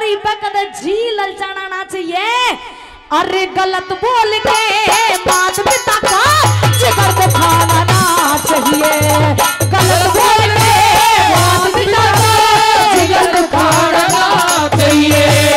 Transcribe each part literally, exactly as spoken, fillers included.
नारी पे कदे जी ललचाना ना चाहिए। अरे गलत बोल के मात पिता का जिगर को खाना ना चाहिए। गलत बोल के मात पिता का जिगर को खाना ना चाहिए।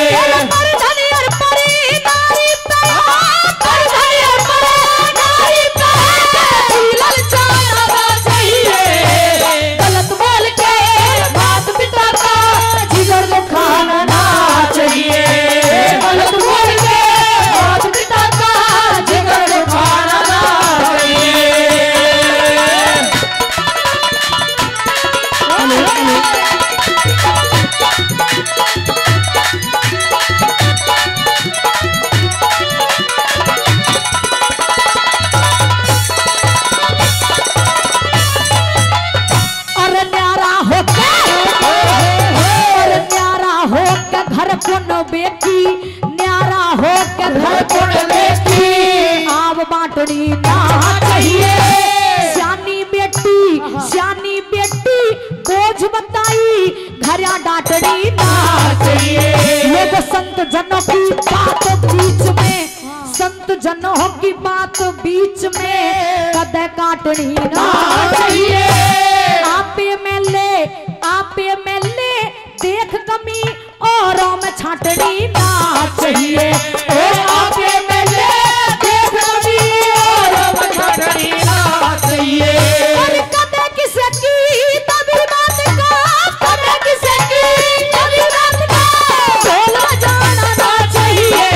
न्यारा हो के घर कोण बेटी आव बांटनी ना चाहिए। श्यानी बेटी श्यानी बेटी बोझ बताई घरिया डांटनी ना चाहिए। लोग संत जनों की बात बीच में संत जनों की बात बीच में कदे काटनी ना चाहिए। आपे में ले आपे में ले देख कमी औरों में छाटनी ना चाहिए। ओ आपे में ले देख कमी औरों में छाटनी ना चाहिए। और कदे किसे की तभी बात का कदे किसे की तभी बात का बोला जाना ना चाहिए।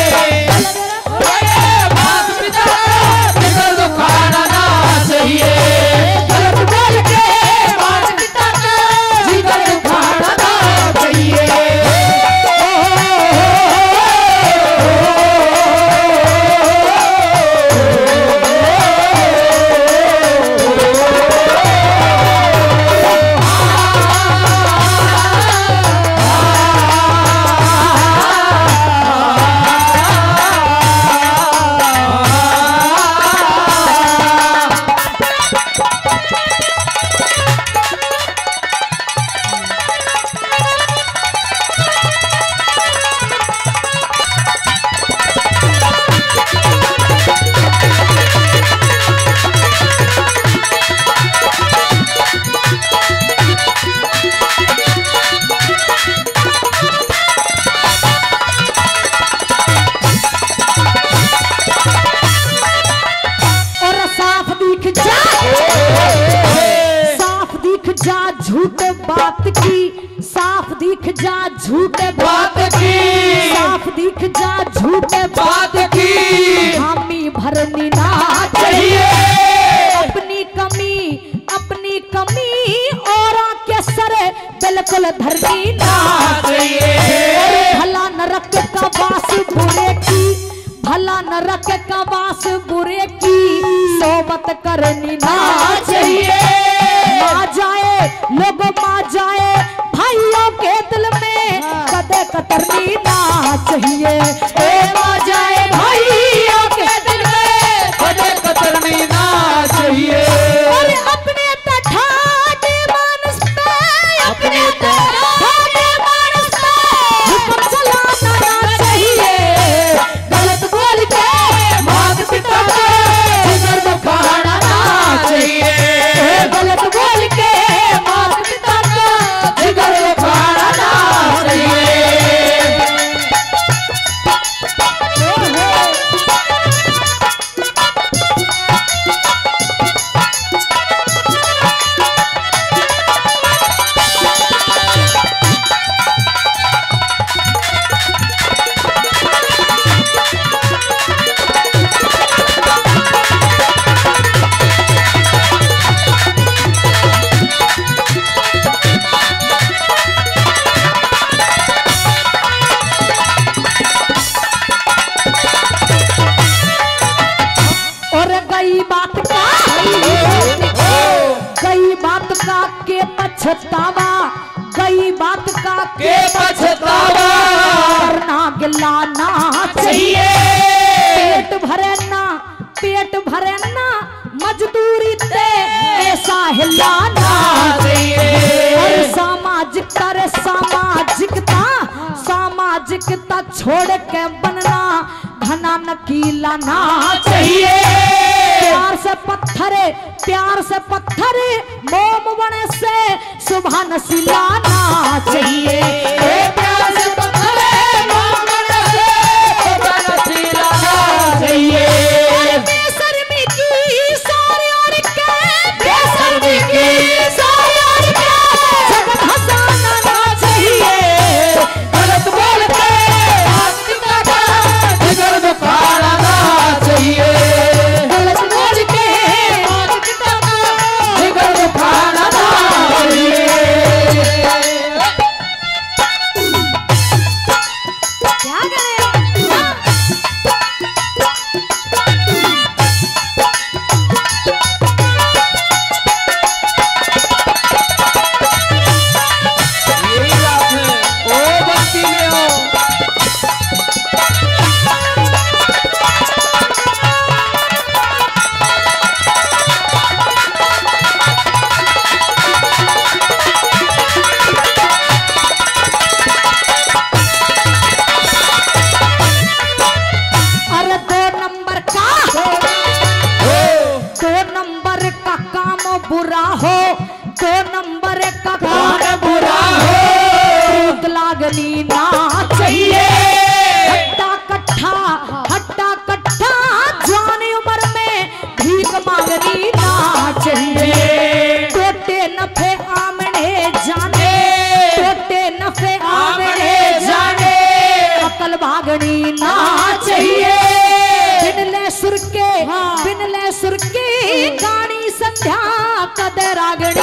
मात पिता जिगर को खाना ना चाहिए। गलत बोल के मात पिता का जिगर को खाना ना चाहिए। झूठ बात की साफ दिख जा झूठ बात की साफ दिख जा झूठ बात की। हामी भरनी ना चाहिए। अपनी कमी अपनी कमी और के सर बिल्कुल धरनी ना चाहिए। भला नरक का वास बुरे की भला नरक का वास बुरे की सोबत करनी ना चाहिए। आ जाए लोगों मा जाए भाइयों के दिल में कदे कतरनी ना चाहिए। ए मा जाए भाइयों के दिल में कदे कतरनी ना चाहिए। और अपने तठाटे मानस पे अपने तठाटे मानस पे हुक्म चलाना ना चाहिए। गलत बोल के मात पिता का जिगर को खाना ना चाहिए। गलत बोल के मात पिता का जिगर को खाना ना चाहिए। पछतावा गई बात का के पछतावा करना गिला ना चाहिए। पेट भरे ना पेट भरे ना मजदूरी ते ऐसा हिलाना चाहिए। और सामाजिक कर सामाजिकता छोड़ के बनना घना नकीला ना चाहिए। प्यार से पत्थरे प्यार से पत्थरे मोम बने से सुबह नसीला ना चाहिए। प्यार से पत्थरे मोम बने से सुबह नसीला ना चाहिए। बेशर्मी की सारी और के बेशर्मी की सारी और के जगत हंसाना ना चाहिए। गलत बोल के जिगर दुखाना ना चाहिए। गलत बोल के जिगर दुखाना ना चाहिए। क्या करें यही बात है। ओ बस्ती में हो अरे दो नंबर का दो नंबर का काम बुरा हो दो नंबर का काम बुरा हो भूख लागनी ना चाहिए। हट्टा कट्ठा हट्टा कट्ठा जवानी उम्र में भीख मांगनी ना चाहिए। टोटे नफे आमने जाने टोटे नफे आमने जाने अकल भागनी ना चाहिए। बिनले सुर के बिनले सुर की गानी संध्या कदर रागणी